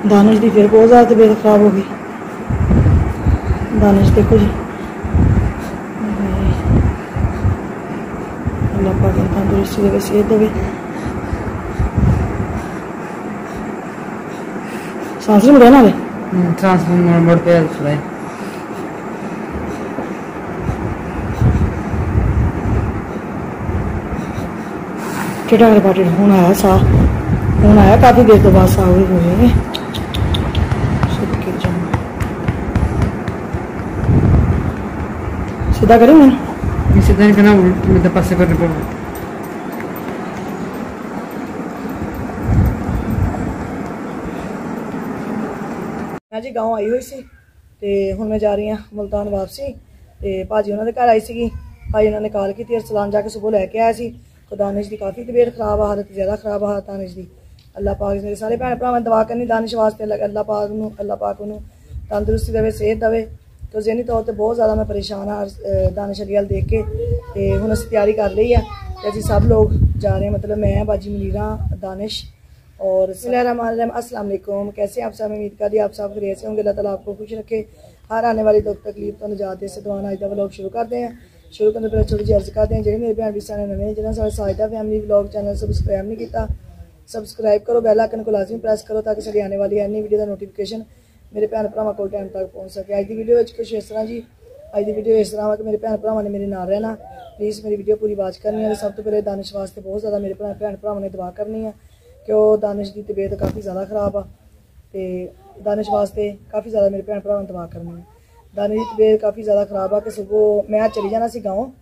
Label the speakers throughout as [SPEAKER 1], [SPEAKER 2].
[SPEAKER 1] दानिश की फिर बहुत ज़्यादा तबीयत खराब हो गई। दानिश देखो जी, अल्लाह पाक तंदुरुस्ती देवे, सेहत देवे। सांस नहीं मिला ना,
[SPEAKER 2] सांस मोड़ पे सुनाई।
[SPEAKER 1] टेढ़ा मेरे पाटे हूँ आया सा, हूँ आया काफ़ी देर तो बाद सा हुए सीधा करें मैं
[SPEAKER 2] सीधा नहीं करना, उल्टे पासे करने पर
[SPEAKER 1] मैं जी गाँव आई हुई सी ते हुण मैं जा रही हाँ मुल्तान वापसी। ते भाजी उन्होंने घर आई सी, भाजी उन्होंने कॉल की, अरसलान जाके सुबह लैके आया सी। तो दानिश की काफ़ी तबीयत खराब, हालत ज़्यादा खराब हालत दानिश की। अल्लाह पाक मेरे सारे भैन भरा मैं दुआ करनी दानिश वास्ते, अल्लाह पाक उन्होंने तंदुरुस्ती देवे, सेहत देवे। तो ज़हनी तौर पर बहुत ज़्यादा मैं परेशान हाँ दानिश अली देख के। तो हुण असीं तैयारी कर ली है, असीं सब लोग जा रहे हैं, मतलब मैं बाजी मुनीरा दानिश और अस्सलाम वालेकुम। कैसे आप सब? उम्मीद करती आप सब खैरियत से होंगे। अल्लाह ताला आपको खुश रखे, हर आने वाली दुख तकलीफ तो निजात दे से दुआ। अज का व्लॉग शुरू करते हैं। शुरू करने पहले छोटी जी अर्ज करते हैं, जो मेरे भैन भी सारे नवे जिन्होंने सारे Sajida family vlog channel subscribe नहीं किया, सब्सक्राइब करो, बैल आइकन को लाजमी प्रेस करो ताकि सारी आने वाली एनी वीडियो का नोटिफिकेशन मेरे भैन भरावां को टाइम तक पहुँच सके। अज की वीडियो कुछ इस तरह जी, अज की वीडियो इस तरह है कि मेरे भैन भरावां ने मेरे नाल रहना, प्लीज़ मेरी वीडियो पूरी वाच करनी है। सब तो पहले दानिश वास्ते बहुत ज़्यादा मेरे भैन भरावां ने दुआ करनी है कि वो दानिश की तबीयत काफ़ी ज़्यादा खराब आ, तो दानिश वास्ते काफ़ी ज़्यादा मेरे भैन भरावां ने दुआ करनी है। दानिश की तबीयत काफ़ी ज़्यादा खराब आ कि सुबह मैं चली जाना सी गाँव।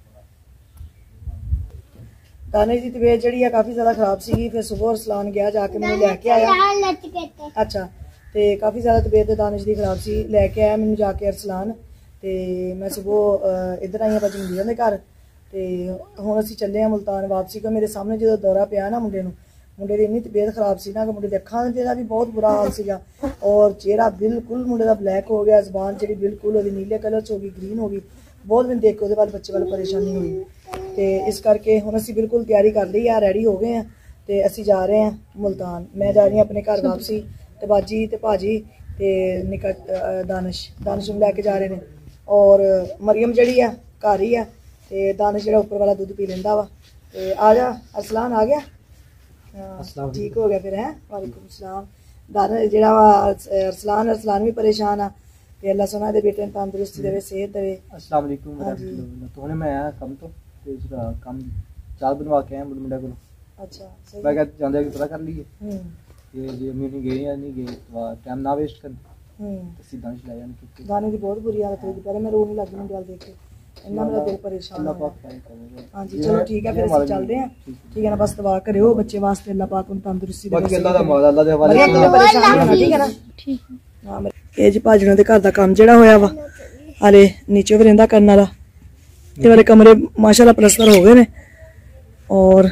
[SPEAKER 1] दानिश की तबीयत जी काफ़ी ज़्यादा खराब सी, फिर सुबह अरसलान गया जाके मैंने लैके आया। अच्छा, तो काफ़ी ज़्यादा तबीयत दानिश की खराब सी, लैके आया मैंने जाके अरसलान। तो मैं सुबह इधर आई हाँ भाजी मुंडिया के घर। तो हुण असीं चले मुल्तान वापसी को। मेरे सामने जो दौरा पिया ना मुंडे मुंडे की इन्नी तबीयत खराब सी ना कि मुंडे अखां का भी बहुत बुरा हाल सीगा, और चेहरा बिल्कुल मुंडे का ब्लैक हो गया, जबान जी बिल्कुल वो नीले कलर च हो गई, ग्रीन हो गई। बहुत दिन देख के वो बच्चे वाल परेशानी हुई। तो इस करके हुण असीं बिल्कुल तैयारी कर ली है, रेडी हो गए हैं, तो असीं जा रहे हैं मुल्तान। मैं जा रही हूँ अपने घर वापसी, तो बाजी तो भाजी तो निका दानिश नूं लैके जा रहे हैं। और मरियम जी है घर ही है, तो दानिश जो उपर वाला दुध पी लेंदा वा। तो आ जा अरसलान, आ गया ठीक हो गया फिर है। वालेकुम सलाम। दानिश जो अरसलान भी परेशान आ, तो अल्लाह सुना दे बेटे ने तंदुरुस्ती देवे, सेहत देवे।
[SPEAKER 2] अस्सलाम वालेकुम। तो हुणे मैं आया कम तो इसका काम चाल बनवा के आया मुंडे को। अच्छा, सही। मैं कहते जांदे पता कर लिए ये जी अम्मी नहीं गए या नहीं गए, तो टाइम ना वेस्ट कर तो सीधा नहीं चला जाने। गाने की बहुत बुरी हालत हुई, पहले मैं रोने लगी मुंडे वाल देख के, इन्ना मेरा दिल परेशान है। हाँ जी चलो ठीक है, फिर असीं चलते हैं, ठीक है ना। बस दुआ करियो बच्चे वास्ते, अल्लाह पाक उन्हें तंदुरुस्ती दे, बाकी अल्लाह दा मौला, अल्लाह दे हवाले परेशान होना, ठीक है ना। ठीक है। हां ये जी भाजणा दे घर दा काम जेड़ा होया वा, हाले नीचे वरिंदा करन वाला, ते वाले कमरे माशाल्लाह प्लस्तर हो गए ने, और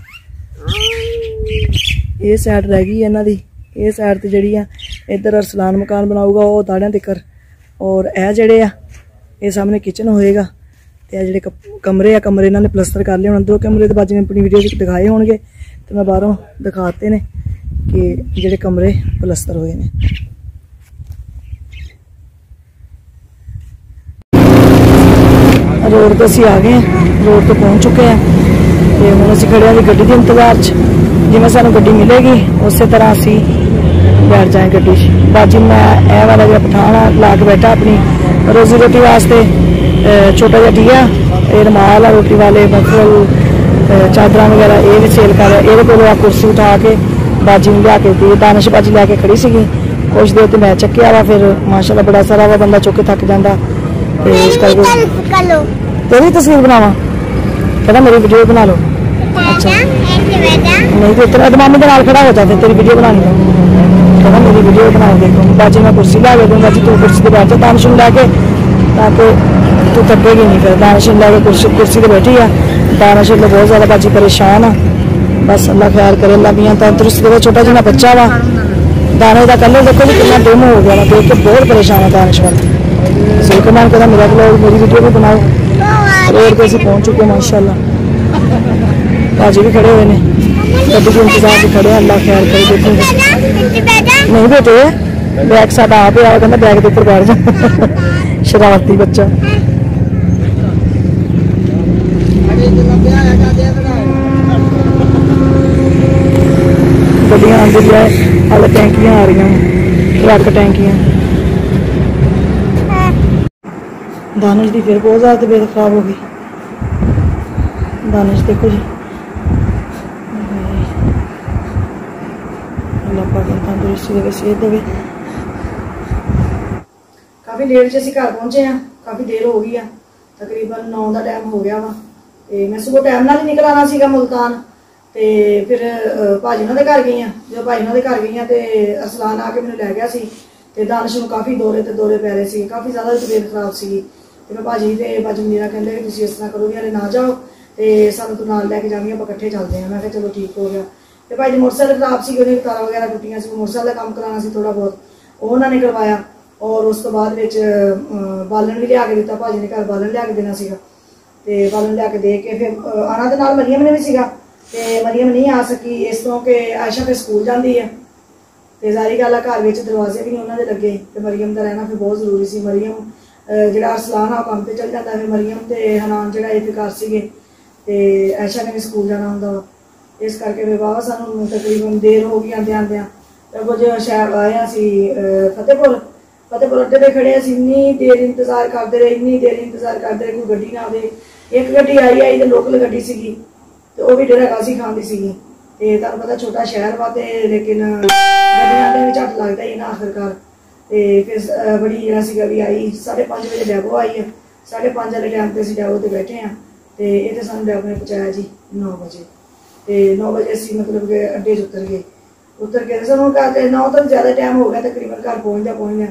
[SPEAKER 2] ये साइड रह गई इन्हां दी। ये साइड ते जेहड़ी आ इधर अरसलान मकान बनाऊगा वो दाड़ियां तिकर, और ए जेहड़े आ ये सामने किचन होएगा। तो जो कमरे आ कमरे इन्होंने प्लस्तर कर लिया। दो कमरे तो बाजी ने अपनी वीडियो दिखाए होंगे, तो मैं बाहरों दिखाते ने कि जेडे कमरे प्लस्तर हुए ने। रोड पर असीं आ गए हैं, रोड पर पहुँच चुके हैं, तो हुण असीं खड़े हैं गड्डी के इंतजार च। जिवें सानूं गड्डी मिलेगी उस तरह असीं बैठ जाए गड्डी च। बाजी मैं ए वाला जो पठान ला के बैठा अपनी रोजी रोटी वास्ते, छोटा जहा ठीक है, ये रुमाल है रोटी वाले, मफल चादर वगैरह ये भी सेल कर रहा। ये को कुर्सी उठा के बाजी ने लिया के दी, दानिश बाजी लैके खड़ी सी। कुछ देर तो मैं चक्या वा, फिर माशाल्लाह बड़ा सारा वा बंदा चुक के थक जाता। तो इस करके तेरी तस्वीर बनावा, कहता मेरी वीडियो बना लो। अच्छा नहीं तो इतना मामी के नाल खड़ा होता, फिर तेरी वीडियो बनानी है, कहता मेरी वीडियो बना देखो। बाजी मैं कुर्सी ला के दूँ, बाजी तू कुर्सी पर बैठ जा दानिश लैके, ताकि तू थकेगी नहीं। फिर दानिश लैके कुर्सी पर बैठी है। दानिश बहुत ज़्यादा बाजी परेशान आ, बस अल्लाह खैर करे, अल्लाह मियां तंदुरुस्ती देवे। छोटा जिहा बच्चा वा, दाने का कलर देखो जी कितना डिम हो गया, देख के बहुत परेशान है दानिश वाल। सलमान कहता मेरा ब्लॉग मेरी वीडियो भी बनाओ। रोड पे असीं पहुँच चुके माशाल्लाह, भाजी भी खड़े हुए हैं, गड्डी के इंतजार भी खड़े हैं। अल्लाह खैर करे, देखेंगे नहीं बेटे बैग साडा आप आ कहता बैग के उपर बैठ जा शरारती बच्चा। गड्डियां आंदी है हाले टैंकियां आ रही ट्रक टैंकियां। दानिश की फिर बहुत ज़्यादा तबीयत खराब हो गई। दानिश देखो जी अल्लाह पाक तंदुरुस्ती देवे सेहत देवे। काफ़ी लेट से घर पहुंचे हैं, काफ़ी देर हो गई है, तकरीबन 9 का टाइम हो गया वा। मैं सुबह टाइम नाल ही निकल आना सीगा मुल्तान, तो फिर भाजी उन्होंने घर गई हाँ। जो भाजी उन्होंने घर गई हाँ तो अरसलान आके मैंने लै गया सी ते दानिश नूं काफ़ी दौरे ते दौरे पै रहे सी, काफ़ी ज़्यादा तबीयत खराब सी। तो मैं भाजी ते भाजी मेरा कहते कि तुसीं इस तरह करो कि हले ना जाओ तो सानूं तू नाल लैके जाएंगे, आप इकट्ठे चलते हैं। मैं चलो ठीक हो गया। तो भाई जी मोटरसाइकिल खराब सी, उन्हें तारा वगैरह टुटियां सी, मोटरसाइकिल का काम कराना सी थोड़ा बहुत, वो उन्होंने करवाया। और उस तो बाद बालन भी लिया के दिता, भाजी ने घर बालन लिया के देना सीगा ते बालन लिया के दे के फिर आना। तो नाल मरियम ने भी सीगा ते मरियम नहीं आ सकी इस तो कि आयशा फिर स्कूल जाती है तो जारी गल है घर में दरवाजे भी नहीं उन्होंने लगे, तो मरियम का रहना फिर बहुत जरूरी सी। मरियम जो अरसलान आ काम पर चल जाता, फिर मरियम तो हनान जो इतने घर से तो आयशा ने भी स्कूल जाना होंगे वा, इस करके फिर वाह सानू तकरीबन देर हो गई आंदे आंदे। तो कुछ शहर आए असी फतेहपुर अड्डे पर खड़े, इन्नी देर इंतजार करते रहे, इन्नी देर इंतजार करते रहे, कोई गड्डी ना आए। एक गड्डी आई तो लोकल गड्डी सी, तो वह भी डेरा गासी खान की सी। तो तुम पता छोटा शहर वा तो लेकिन गड्डियां भी झट लगता ही ना आखिरकार। तो फिर बड़ी जरा भी आई 5:30 बजे डैबो आई है, 5:30 वाले टाइम पर अं डैबो तो बैठे हैं। तो ये सानू डैबो ने पहुँचाया जी 9 बजे। तो 9 बजे असी मतलब कि अड्डे उतर गए सानू घर 9 तो ज़्यादा टाइम हो गया तकरीबन घर पहुँच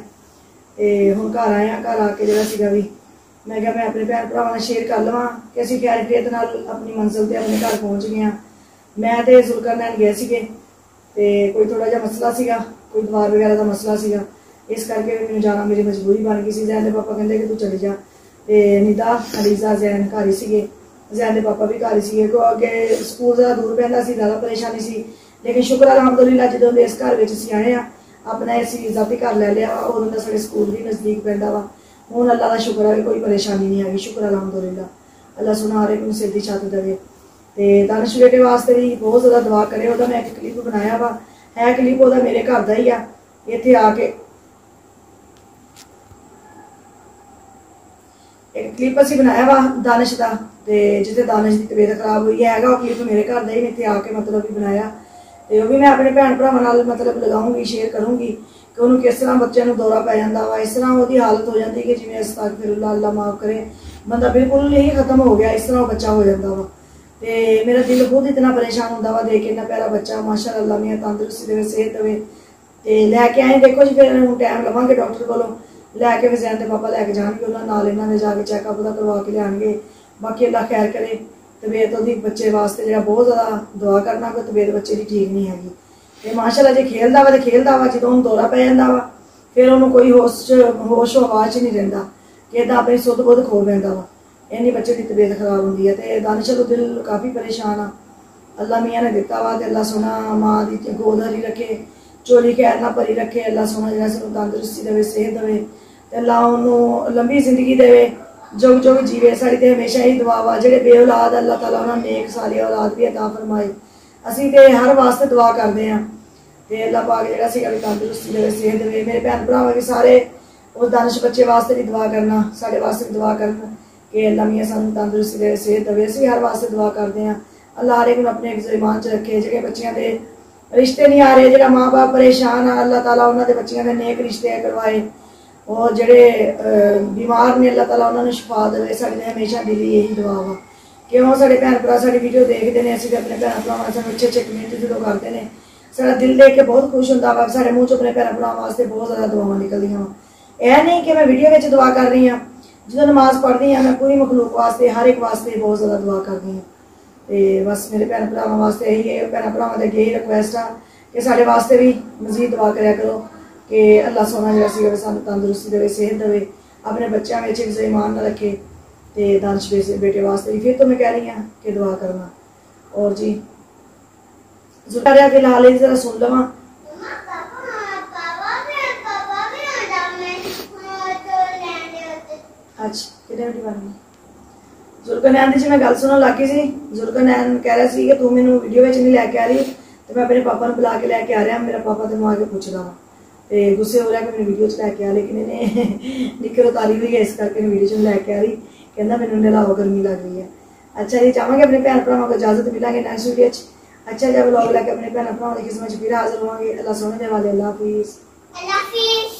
[SPEAKER 2] हूँ घर आए हैं। घर आके जो भी मैं क्या मैं अपने भैन भरावां शेयर कर लवां कि असीं खैर खैरियत नाल अपनी मंजिल पर अपने घर पहुँच गए हैं। मैं तो जुल्करनैन गए सीगे ते कोई थोड़ा जिहा मसला सीगा, कोई दवार वगैरह का मसला सीगा, इस करके मैंने जाना मेरी मजबूरी बन गई सी। जैन के पापा कहते कि तू चली जा, तो निदा अलीजा जैन घर ही सीगे, जैन के पापा भी घर ही सीगे। अगे स्कूल ज़्यादा दूर पैंदा सी, ज़्यादा परेशानी सी, लेकिन शुक्र अलहमदुलिल्लाह जो इस घर में असीं आए हैं अपना असीं ज़ाती घर लै लिया वा, उदों दा साडे स्कूल भी नज़दीक पैंदा वा। हुण अल्लाह का शुक्र है कि कोई परेशानी नहीं हैगी, शुक्र अलहमदुलिल्लाह। अल्लाह सुना हर एक नूं सिर दी छत देवे। तो दानिश बेटे वास्ते भी बहुत ज़्यादा दुआ करे। वह मैं एक क्लिप बनाया वा, है क्लिप वह मेरे घर का ही आ। इत्थे आके एक क्लिप असीं बनाया वा दानिश का, तो जिथे दानिश की तबीयत खराब हुई है वह क्लिप मेरे घर का ही मैं इत्थे आके मतलब भी बनाया। तो वह भी मैं अपने भैन भरावां नाल मतलब लगाऊंगी, शेयर करूँगी कि उन्होंने किस तरह बच्चे को दौरा पै जाता वा, इस तरह वो हालत हो जाती कि जिवें अस्तगफिरुल्लाह अल्लाह माफ़ करे, बंदा बिल्कुल ही खत्म हो गया, इस तरह वो बच्चा हो जाता वा। तो मेरा दिल खुद इतना परेशान होता वा देख के, इन्ना प्यारा बच्चा माशाअल्लाह अल्लाह मियां तंदुरुस्ती देवे सेहत देवे। तो लैके आए देखो जी फिर हूँ टाइम लवांगे डॉक्टर को लैके फिर जैन के पापा लैके जाएंगे, उन्होंने नाल इन्होंने जाके चैकअप का करवा के लियाएंगे। बाकी अल्लाह खैर करे। तबीयत वो बच्चे वास्ते जो बहुत ज़्यादा दुआ करना, कोई तबीयत बच्चे की ठीक नहीं हैगी। तो माशाअल्लाह जो खेलता वा तो खेलता वा, जो दौरा पै जाता वा फिर उन्होंने कोई होश आवाज़ नहीं रहिंदा कि इदा अपनी सुध बुध खो बैठा वा। इन्नी बच्चे की तबीयत खराब होंगी है। तो दानिश को दिल काफ़ी परेशान आ। अल्लाह मियाँ ने दिता वा, अल्लाह सोना माँ की गोद हरी रखे, चोली खैर ना भरी रखे, अल्लाह सोना जो सानू तंदुरुस्ती देवे सेहत देवे, तो अल्लाह उन्होंने लंबी जिंदगी देवे, जुग जुग जीवे। साड़ी तो हमेशा ही दुआ वा जेडे बे औलाद अल्लाह ताला उन्होंने नेक सारी औलाद भी अता फरमाए। असीं तो हर वास्ते दुआ करते हैं तो अल्लाह पाक जो तंदुरुस्ती देवे सेहत देवे। मेरे भैन भरावां भी सारे उस दानिश बच्चे वास्ते भी दुआ करना, साढ़े वास्ते भी दुआ करना कि अल्लाह मियाँ सानू तंदुरुस्ती देवे सेहत देवे। असीं हर वास्ते दुआ करते हैं अल्लाह हर एक नूं अपने ईमान च रखे। जेह्ड़े बच्चियां दे रिश्ते नहीं आ रहे, जो माँ बाप परेशान आ, अल्लाह ताला उन्होंने बच्चियां दे नेक रिश्ते करवाए। और जेह्ड़े बीमार ने अल्लाह ताला उन्होंने शिफा देवे। साडी हमेशा दिल यही दुआ वा। क्यों साढ़े भैन भरा साडी वीडियो देखते हैं, असीं अपने भैन भरावां सानू अच्छे अच्छे कमेंट जो करते हैं, सारा दिल देख के बहुत खुश होंदा वा। साढ़े मूँह चों अपने भैन भरावां वास्ते बहुत ज़्यादा दुआवां निकलदियां वा। यह नहीं कि मैं वीडियो में दुआ कर रही हाँ, जो नमाज पढ़ती हाँ मैं पूरी मखलूक वास्ते हर एक वास्ते बहुत ज़्यादा दुआ करती हाँ। तो बस मेरे भैन भरावां वास्ते यही है, भैन भरावां दे यही रिक्वेस्ट आ कि साढ़े वास्ते भी मजीद दुआ कराया करो कि अल्लाह सोना जो सानू तंदुरुस्ती देवे सेहत देवे, अपने बच्चों में हिफ्ज़ ईमान न रखे। तो दानिश बेटे वास्ते भी फिर तो मैं कह रही हाँ कि दुआ करना। और जी फिलहाल जरा सुन लवा
[SPEAKER 1] अच्छा कितने रोटी बन गई जुल्करनैन दी जी मैं गल सुनन लग गई सी जुल्करनैन कह रहा सी कि तू मैनू वीडियो विच नहीं लैके आ रही तो मैं अपने पापा बुला के लैके आ रहा मेरा पापा तेन आके पुछदा वा तो गुस्से हो रहा कि मैंने वीडियो च लैके आ लेकिन इन्हें निकर उतारी हुई है इस करके वीडियो च लैके आ रही कहना मैनू नहलाओ गर्मी लग रही है। अच्छा जी चाहांगे अपने भैन भरावां को इजाजत मिलांगे नेक्स्ट वीडियो च अच्छा जी व्लॉग लैके अपने भैन भरावां दी खिदमत च फिर हाजिर होवांगे। अल्लाह सोहने दे वाले अल्लाह हाफिज़।